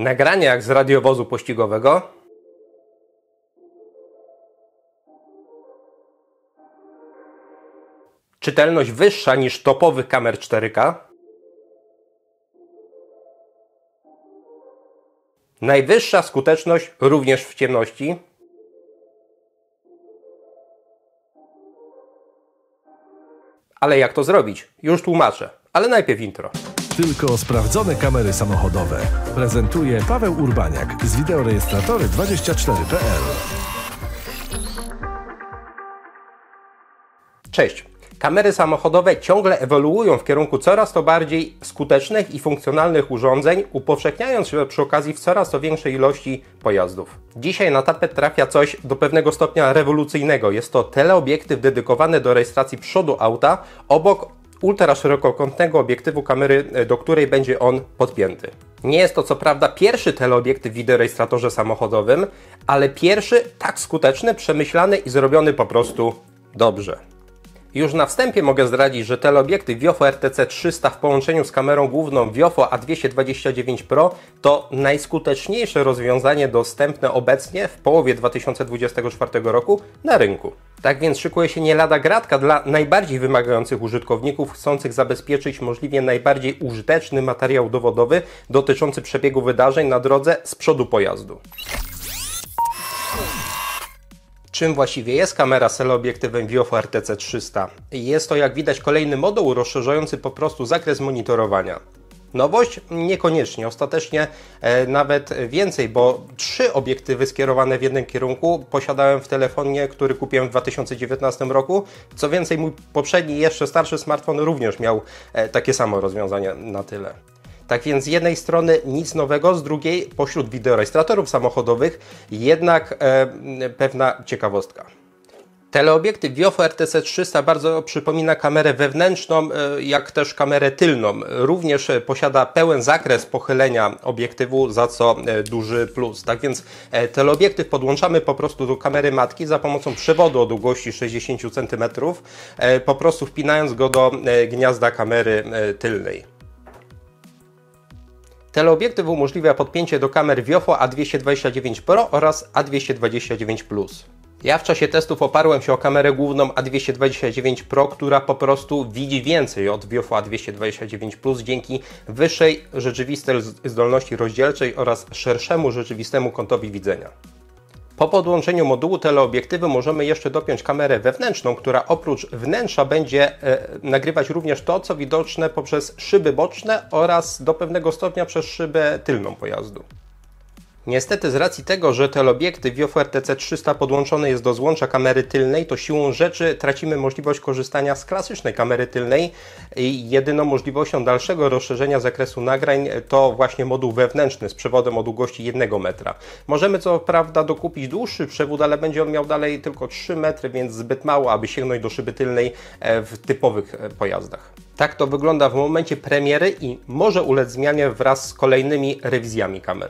Nagranie jak z radiowozu pościgowego. Czytelność wyższa niż topowych kamer 4K. Najwyższa skuteczność również w ciemności. Ale jak to zrobić? Już tłumaczę, ale najpierw intro. Tylko sprawdzone kamery samochodowe. Prezentuje Paweł Urbaniak z wideorejestratory24.pl. Cześć! Kamery samochodowe ciągle ewoluują w kierunku coraz to bardziej skutecznych i funkcjonalnych urządzeń, upowszechniając się przy okazji w coraz to większej ilości pojazdów. Dzisiaj na tapet trafia coś do pewnego stopnia rewolucyjnego. Jest to teleobiektyw dedykowany do rejestracji przodu auta obok ultraszerokokątnego obiektywu kamery, do której będzie on podpięty. Nie jest to co prawda pierwszy teleobiektyw w wideorejestratorze samochodowym, ale pierwszy tak skuteczny, przemyślany i zrobiony po prostu dobrze. Już na wstępie mogę zdradzić, że teleobiektyw Viofo RTC300 w połączeniu z kamerą główną Viofo A229 Pro to najskuteczniejsze rozwiązanie dostępne obecnie w połowie 2024 roku na rynku. Tak więc szykuje się nie lada gratka dla najbardziej wymagających użytkowników chcących zabezpieczyć możliwie najbardziej użyteczny materiał dowodowy dotyczący przebiegu wydarzeń na drodze z przodu pojazdu. Czym właściwie jest kamera z teleobiektywem Viofo RTC300? Jest to, jak widać, kolejny moduł rozszerzający po prostu zakres monitorowania. Nowość? Niekoniecznie. Ostatecznie nawet więcej, bo 3 obiektywy skierowane w jednym kierunku posiadałem w telefonie, który kupiłem w 2019 roku. Co więcej, mój poprzedni, jeszcze starszy smartfon również miał takie samo rozwiązanie na tyle. Tak więc z jednej strony nic nowego, z drugiej pośród wideorejestratorów samochodowych jednak pewna ciekawostka. Teleobiektyw Viofo RTC300 bardzo przypomina kamerę wewnętrzną, jak też kamerę tylną. Również posiada pełen zakres pochylenia obiektywu, za co duży plus. Tak więc teleobiektyw podłączamy po prostu do kamery matki za pomocą przewodu o długości 60 cm, po prostu wpinając go do gniazda kamery tylnej. Teleobiektyw umożliwia podpięcie do kamer Viofo A229 Pro oraz A229 Plus. Ja w czasie testów oparłem się o kamerę główną A229 Pro, która po prostu widzi więcej od Viofo A229 Plus dzięki wyższej rzeczywistej zdolności rozdzielczej oraz szerszemu rzeczywistemu kątowi widzenia. Po podłączeniu modułu teleobiektywu możemy jeszcze dopiąć kamerę wewnętrzną, która oprócz wnętrza będzie nagrywać również to, co widoczne poprzez szyby boczne oraz do pewnego stopnia przez szybę tylną pojazdu. Niestety z racji tego, że teleobiektyw Viofo RTC300 podłączony jest do złącza kamery tylnej, to siłą rzeczy tracimy możliwość korzystania z klasycznej kamery tylnej i jedyną możliwością dalszego rozszerzenia zakresu nagrań to właśnie moduł wewnętrzny z przewodem o długości 1 metra. Możemy co prawda dokupić dłuższy przewód, ale będzie on miał dalej tylko 3 metry, więc zbyt mało, aby sięgnąć do szyby tylnej w typowych pojazdach. Tak to wygląda w momencie premiery i może ulec zmianie wraz z kolejnymi rewizjami kamer.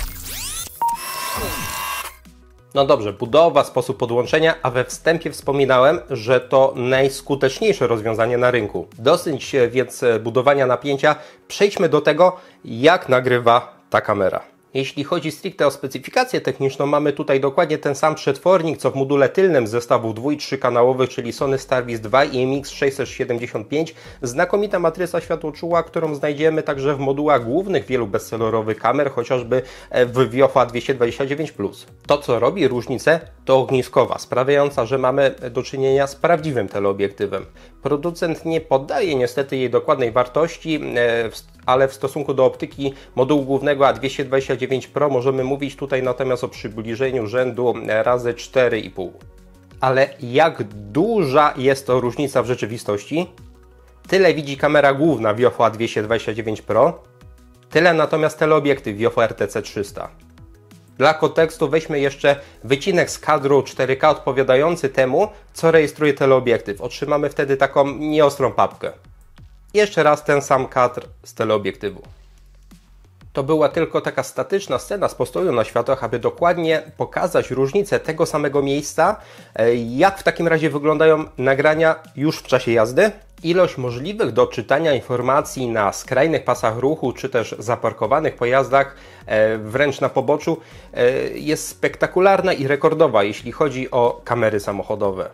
No dobrze, budowa, sposób podłączenia, a we wstępie wspominałem, że to najskuteczniejsze rozwiązanie na rynku. Dosyć więc budowania napięcia, przejdźmy do tego, jak nagrywa ta kamera. Jeśli chodzi stricte o specyfikację techniczną, mamy tutaj dokładnie ten sam przetwornik, co w module tylnym z zestawów 2- i 3-kanałowych, czyli Sony Starvis 2 i MX675. Znakomita matryca światłoczuła, którą znajdziemy także w modułach głównych wielu bestsellerowych kamer, chociażby w Viofo A229 Plus. To, co robi różnicę, to ogniskowa, sprawiająca, że mamy do czynienia z prawdziwym teleobiektywem. Producent nie podaje niestety jej dokładnej wartości, ale w stosunku do optyki modułu głównego A229 Pro możemy mówić tutaj natomiast o przybliżeniu rzędu razy 4,5. Ale jak duża jest to różnica w rzeczywistości? Tyle widzi kamera główna Viofo A229 Pro, tyle natomiast teleobiektyw Viofo RTC300. Dla kontekstu weźmy jeszcze wycinek z kadru 4K odpowiadający temu, co rejestruje teleobiektyw. Otrzymamy wtedy taką nieostrą papkę. Jeszcze raz ten sam kadr z teleobiektywu. To była tylko taka statyczna scena z postoju na światłach, aby dokładnie pokazać różnicę tego samego miejsca, jak w takim razie wyglądają nagrania już w czasie jazdy. Ilość możliwych do czytania informacji na skrajnych pasach ruchu, czy też zaparkowanych pojazdach, wręcz na poboczu, jest spektakularna i rekordowa, jeśli chodzi o kamery samochodowe.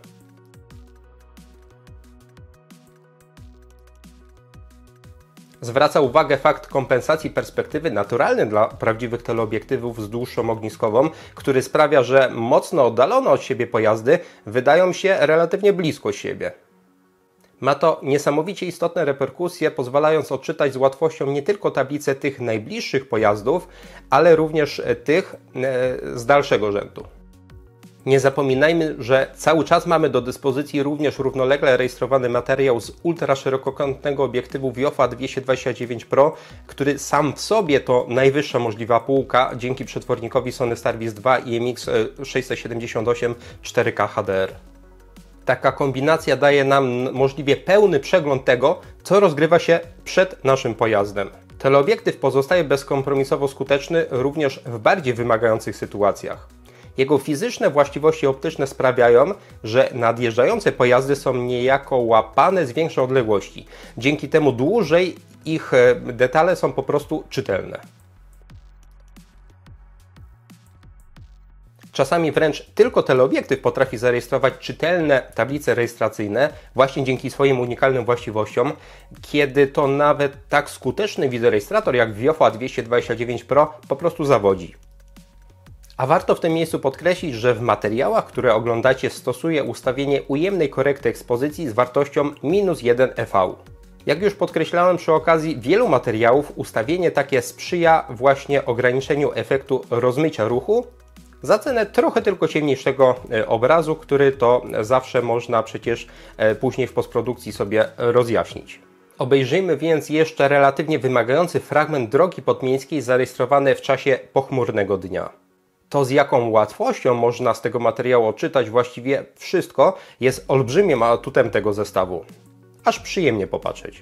Zwraca uwagę fakt kompensacji perspektywy naturalny dla prawdziwych teleobiektywów z dłuższą ogniskową, który sprawia, że mocno oddalone od siebie pojazdy wydają się relatywnie blisko siebie. Ma to niesamowicie istotne reperkusje, pozwalając odczytać z łatwością nie tylko tablicę tych najbliższych pojazdów, ale również tych z dalszego rzędu. Nie zapominajmy, że cały czas mamy do dyspozycji również równolegle rejestrowany materiał z ultraszerokokątnego obiektywu Wiofa 229 Pro, który sam w sobie to najwyższa możliwa półka dzięki przetwornikowi Sony Starvis 2 IMX678 4K HDR. Taka kombinacja daje nam możliwie pełny przegląd tego, co rozgrywa się przed naszym pojazdem. Teleobiektyw pozostaje bezkompromisowo skuteczny również w bardziej wymagających sytuacjach. Jego fizyczne właściwości optyczne sprawiają, że nadjeżdżające pojazdy są niejako łapane z większej odległości. Dzięki temu dłużej ich detale są po prostu czytelne. Czasami wręcz tylko teleobiektyw potrafi zarejestrować czytelne tablice rejestracyjne właśnie dzięki swoim unikalnym właściwościom, kiedy to nawet tak skuteczny wideorejestrator jak Wiofa 229 Pro po prostu zawodzi. A warto w tym miejscu podkreślić, że w materiałach, które oglądacie, stosuję ustawienie ujemnej korekty ekspozycji z wartością -1 EV. Jak już podkreślałem przy okazji wielu materiałów, ustawienie takie sprzyja właśnie ograniczeniu efektu rozmycia ruchu za cenę trochę tylko ciemniejszego obrazu, który to zawsze można przecież później w postprodukcji sobie rozjaśnić. Obejrzyjmy więc jeszcze relatywnie wymagający fragment drogi podmiejskiej zarejestrowany w czasie pochmurnego dnia. To, z jaką łatwością można z tego materiału odczytać właściwie wszystko, jest olbrzymim atutem tego zestawu. Aż przyjemnie popatrzeć.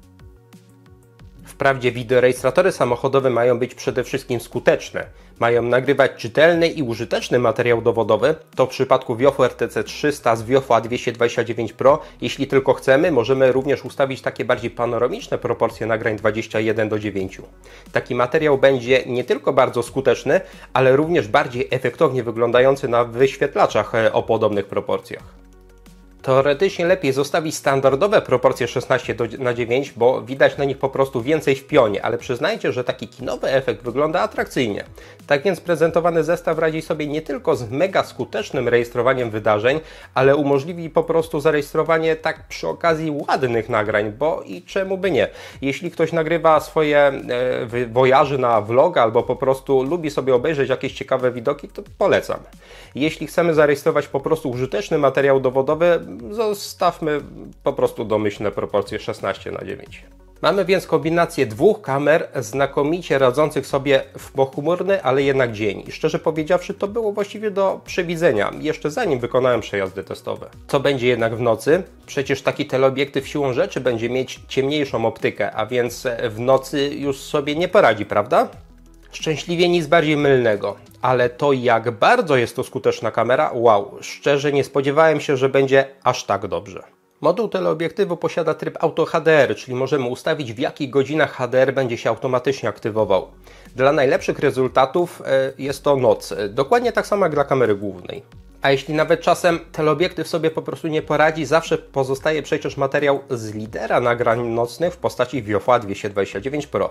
Wprawdzie wideorejestratory samochodowe mają być przede wszystkim skuteczne. Mają nagrywać czytelny i użyteczny materiał dowodowy. To w przypadku Wiofu RTC 300 z Wiofa 229 Pro. Jeśli tylko chcemy, możemy również ustawić takie bardziej panoramiczne proporcje nagrań 21:9. Taki materiał będzie nie tylko bardzo skuteczny, ale również bardziej efektownie wyglądający na wyświetlaczach o podobnych proporcjach. Teoretycznie lepiej zostawić standardowe proporcje 16:9, bo widać na nich po prostu więcej w pionie, ale przyznajcie, że taki kinowy efekt wygląda atrakcyjnie. Tak więc prezentowany zestaw radzi sobie nie tylko z mega skutecznym rejestrowaniem wydarzeń, ale umożliwi po prostu zarejestrowanie tak przy okazji ładnych nagrań, bo i czemu by nie. Jeśli ktoś nagrywa swoje wojaży na vloga albo po prostu lubi sobie obejrzeć jakieś ciekawe widoki, to polecam. Jeśli chcemy zarejestrować po prostu użyteczny materiał dowodowy, zostawmy po prostu domyślne proporcje 16:9. Mamy więc kombinację dwóch kamer znakomicie radzących sobie w pochmurny, ale jednak dzień. I szczerze powiedziawszy, to było właściwie do przewidzenia, jeszcze zanim wykonałem przejazdy testowe. Co będzie jednak w nocy? Przecież taki teleobiektyw siłą rzeczy będzie mieć ciemniejszą optykę, a więc w nocy już sobie nie poradzi, prawda? Szczęśliwie nic bardziej mylnego, ale to, jak bardzo jest to skuteczna kamera, wow, szczerze nie spodziewałem się, że będzie aż tak dobrze. Moduł teleobiektywu posiada tryb Auto HDR, czyli możemy ustawić, w jakich godzinach HDR będzie się automatycznie aktywował. Dla najlepszych rezultatów jest to noc, dokładnie tak samo jak dla kamery głównej. A jeśli nawet czasem teleobiektyw sobie po prostu nie poradzi, zawsze pozostaje przecież materiał z lidera nagrań nocnych w postaci Wiofa 229 Pro.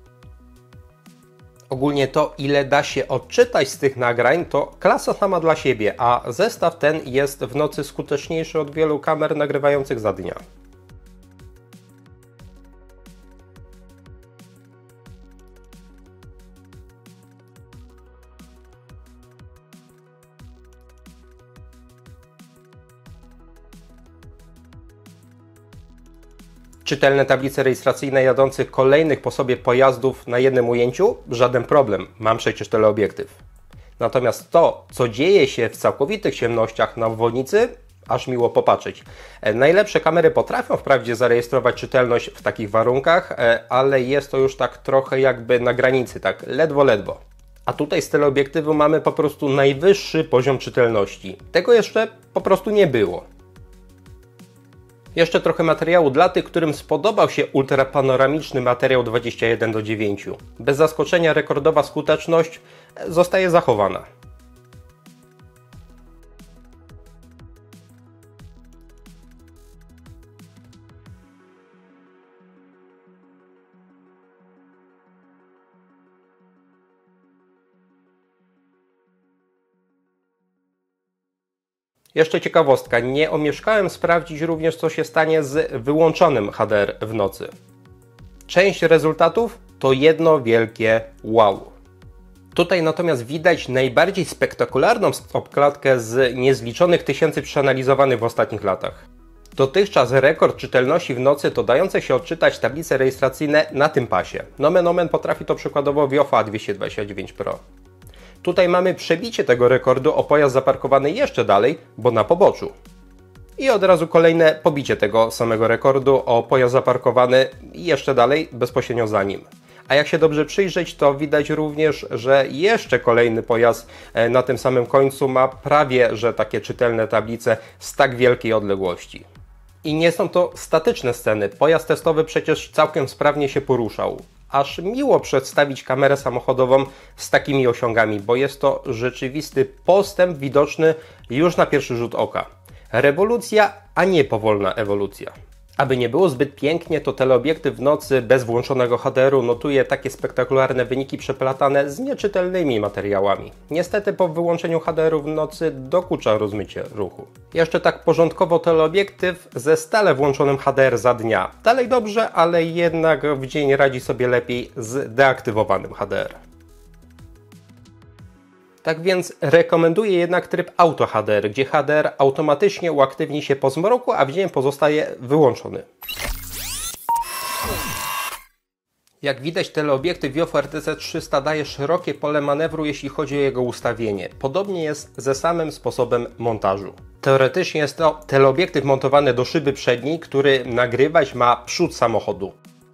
Ogólnie to, ile da się odczytać z tych nagrań, to klasa sama dla siebie, a zestaw ten jest w nocy skuteczniejszy od wielu kamer nagrywających za dnia. Czytelne tablice rejestracyjne jadących kolejnych po sobie pojazdów na jednym ujęciu? Żaden problem, mam przecież teleobiektyw. Natomiast to, co dzieje się w całkowitych ciemnościach na obwodnicy, aż miło popatrzeć. Najlepsze kamery potrafią wprawdzie zarejestrować czytelność w takich warunkach, ale jest to już tak trochę jakby na granicy, tak ledwo. A tutaj z teleobiektywu mamy po prostu najwyższy poziom czytelności. Tego jeszcze po prostu nie było. Jeszcze trochę materiału dla tych, którym spodobał się ultrapanoramiczny materiał 21:9. Bez zaskoczenia rekordowa skuteczność zostaje zachowana. Jeszcze ciekawostka, nie omieszkałem sprawdzić również, co się stanie z wyłączonym HDR w nocy. Część rezultatów to jedno wielkie wow. Tutaj natomiast widać najbardziej spektakularną stopklatkę z niezliczonych tysięcy przeanalizowanych w ostatnich latach. Dotychczas rekord czytelności w nocy to dające się odczytać tablice rejestracyjne na tym pasie. Nomen omen potrafi to przykładowo Wiofa 229 Pro. Tutaj mamy przebicie tego rekordu o pojazd zaparkowany jeszcze dalej, bo na poboczu. I od razu kolejne pobicie tego samego rekordu o pojazd zaparkowany jeszcze dalej, bezpośrednio za nim. A jak się dobrze przyjrzeć, to widać również, że jeszcze kolejny pojazd na tym samym końcu ma prawie że takie czytelne tablice z tak wielkiej odległości. I nie są to statyczne sceny, pojazd testowy przecież całkiem sprawnie się poruszał. Aż miło przedstawić kamerę samochodową z takimi osiągami, bo jest to rzeczywisty postęp widoczny już na pierwszy rzut oka. Rewolucja, a nie powolna ewolucja. Aby nie było zbyt pięknie, to teleobiektyw w nocy bez włączonego HDR-u notuje takie spektakularne wyniki przeplatane z nieczytelnymi materiałami. Niestety po wyłączeniu HDR-u w nocy dokucza rozmycie ruchu. Jeszcze tak porządkowo teleobiektyw ze stale włączonym HDR za dnia. Dalej dobrze, ale jednak w dzień radzi sobie lepiej z deaktywowanym HDR. Tak więc rekomenduję jednak tryb Auto HDR, gdzie HDR automatycznie uaktywni się po zmroku, a w dzień pozostaje wyłączony. Jak widać, teleobiektyw Wiofa RTC 300 daje szerokie pole manewru, jeśli chodzi o jego ustawienie. Podobnie jest ze samym sposobem montażu. Teoretycznie jest to teleobiektyw montowany do szyby przedniej, który nagrywać ma przód samochodu.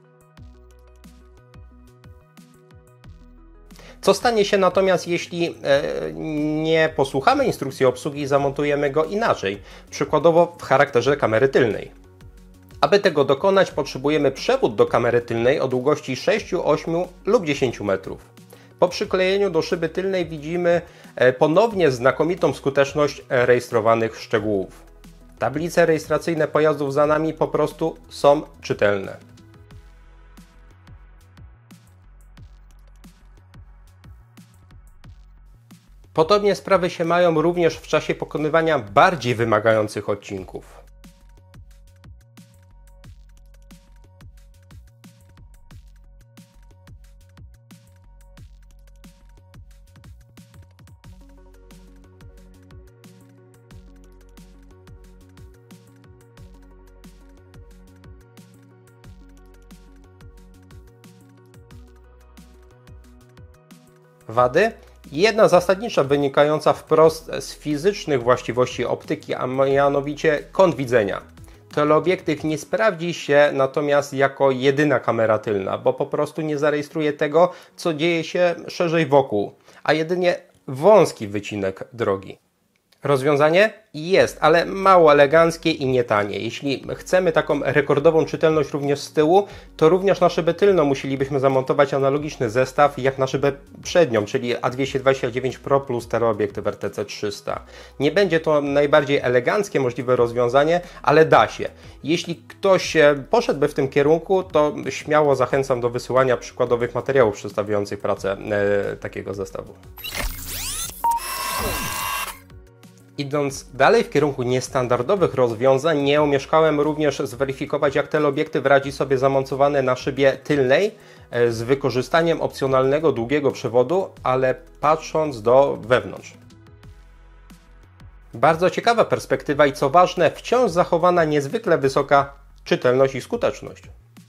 Co stanie się natomiast, jeśli nie posłuchamy instrukcji obsługi i zamontujemy go inaczej, przykładowo w charakterze kamery tylnej? Aby tego dokonać, potrzebujemy przewód do kamery tylnej o długości 6, 8 lub 10 metrów. Po przyklejeniu do szyby tylnej widzimy ponownie znakomitą skuteczność rejestrowanych szczegółów. Tablice rejestracyjne pojazdów za nami po prostu są czytelne. Podobnie sprawy się mają również w czasie pokonywania bardziej wymagających odcinków. Wady? Jedna zasadnicza, wynikająca wprost z fizycznych właściwości optyki, a mianowicie kąt widzenia. Teleobiektyw nie sprawdzi się natomiast jako jedyna kamera tylna, bo po prostu nie zarejestruje tego, co dzieje się szerzej wokół, a jedynie wąski wycinek drogi. Rozwiązanie jest, ale mało eleganckie i nie tanie. Jeśli chcemy taką rekordową czytelność również z tyłu, to również na szybę tylną musielibyśmy zamontować analogiczny zestaw jak na szybę przednią, czyli A229 Pro plus teleobiektyw RTC 300. Nie będzie to najbardziej eleganckie możliwe rozwiązanie, ale da się. Jeśli ktoś poszedłby w tym kierunku, to śmiało zachęcam do wysyłania przykładowych materiałów przedstawiających pracę takiego zestawu. Idąc dalej w kierunku niestandardowych rozwiązań, nie omieszkałem również zweryfikować, jak teleobiektyw radzi sobie zamontowany na szybie tylnej z wykorzystaniem opcjonalnego długiego przewodu, ale patrząc do wewnątrz. Bardzo ciekawa perspektywa i co ważne, wciąż zachowana niezwykle wysoka czytelność i skuteczność.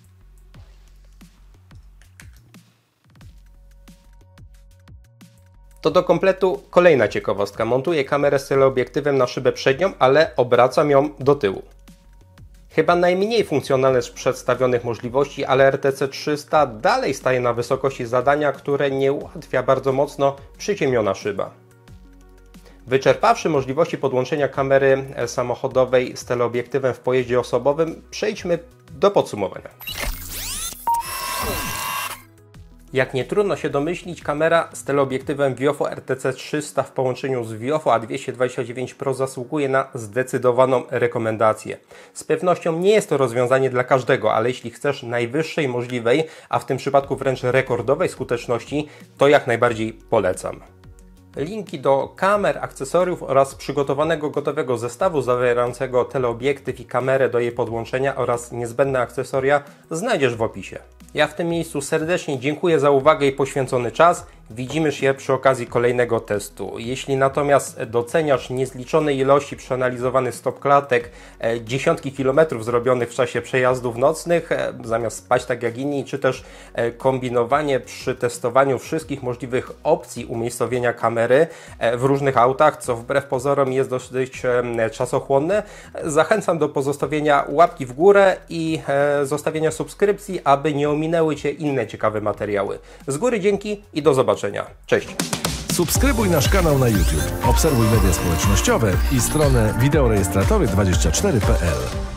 To do kompletu kolejna ciekawostka. Montuję kamerę z teleobiektywem na szybę przednią, ale obracam ją do tyłu. Chyba najmniej funkcjonalne z przedstawionych możliwości, ale RTC 300 dalej staje na wysokości zadania, które nie ułatwia bardzo mocno przyciemniona szyba. Wyczerpawszy możliwości podłączenia kamery samochodowej z teleobiektywem w pojeździe osobowym, przejdźmy do podsumowania. Jak nie trudno się domyślić, kamera z teleobiektywem Viofo RTC 300 w połączeniu z Viofo A229 Pro zasługuje na zdecydowaną rekomendację. Z pewnością nie jest to rozwiązanie dla każdego, ale jeśli chcesz najwyższej możliwej, a w tym przypadku wręcz rekordowej skuteczności, to jak najbardziej polecam. Linki do kamer, akcesoriów oraz przygotowanego gotowego zestawu zawierającego teleobiektyw i kamerę do jej podłączenia oraz niezbędne akcesoria znajdziesz w opisie. Ja w tym miejscu serdecznie dziękuję za uwagę i poświęcony czas. Widzimy się przy okazji kolejnego testu. Jeśli natomiast doceniasz niezliczone ilości przeanalizowanych stopklatek, dziesiątki kilometrów zrobionych w czasie przejazdów nocnych, zamiast spać tak jak inni, czy też kombinowanie przy testowaniu wszystkich możliwych opcji umiejscowienia kamery w różnych autach, co wbrew pozorom jest dosyć czasochłonne, zachęcam do pozostawienia łapki w górę i zostawienia subskrypcji, aby nie ominęły Cię inne ciekawe materiały. Z góry dzięki i do zobaczenia. Cześć! Subskrybuj nasz kanał na YouTube, obserwuj media społecznościowe i stronę wideorejestratory24.pl.